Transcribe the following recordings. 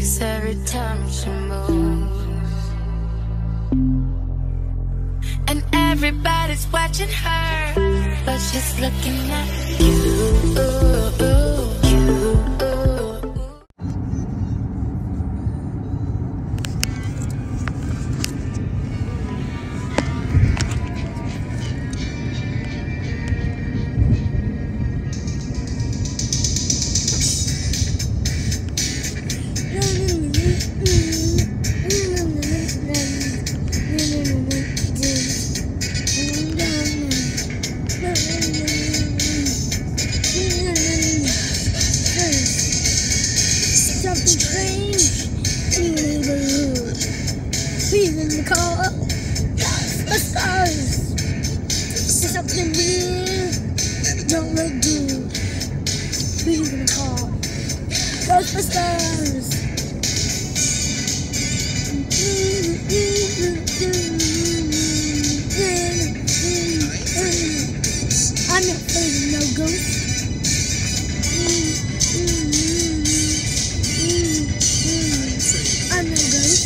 face every time she moves, and everybody's watching her, but she's looking at you. Something strange in the neighborhood. Please in the car. Ghostbusters. There's something weird. Don't look good. Please in the car. Ghostbusters. I'm not afraid of no ghosts. I'm no ghost.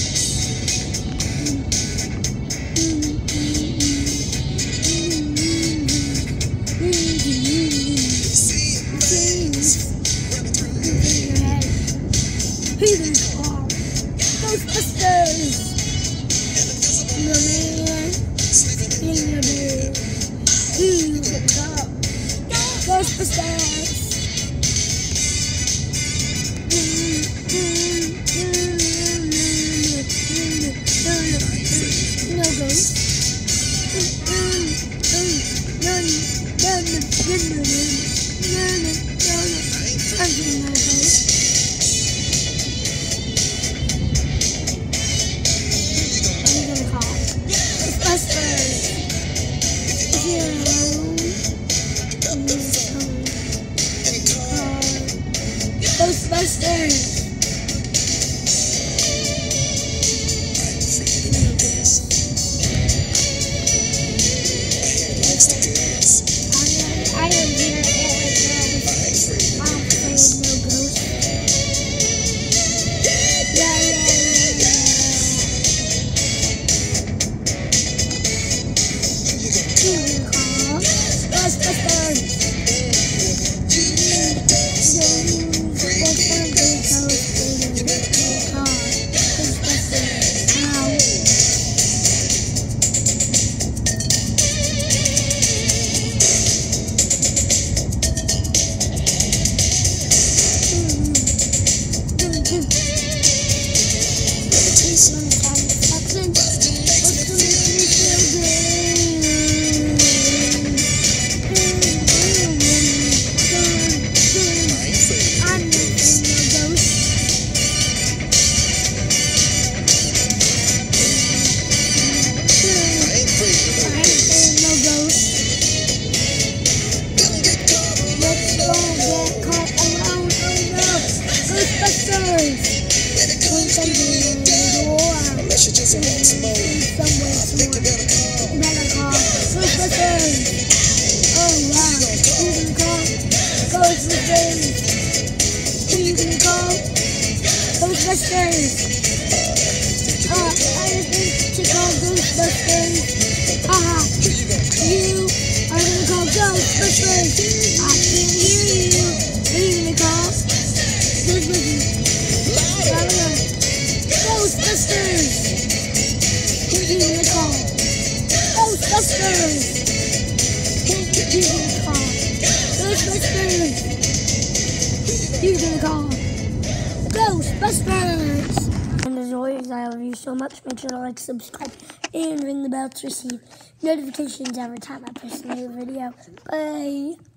He's in the car. Ghostbusters. The man in the bed. He's in the car. Ghostbusters. No ghost. I'm doing no ghost. I'm gonna call Ghostbusters. Ghostbusters. I am here at I'm afraid no ghost. Ghostbusters. Unless you just want some more. Think you better call. Ghostbusters. Oh wow. Who can call? Ghostbusters. Who you can call? Ghostbusters. I just think to call Ghostbusters. Haha. You are gonna call Ghostbusters. I can't hear you. Who you gonna call? Ghostbusters. Ghostbusters! Who you gonna call? Ghostbusters! Who you gonna call? Ghostbusters! Who you gonna call? Ghostbusters! And as always, I love you so much. Make sure to like, subscribe, and ring the bell to receive notifications every time I post a new video. Bye!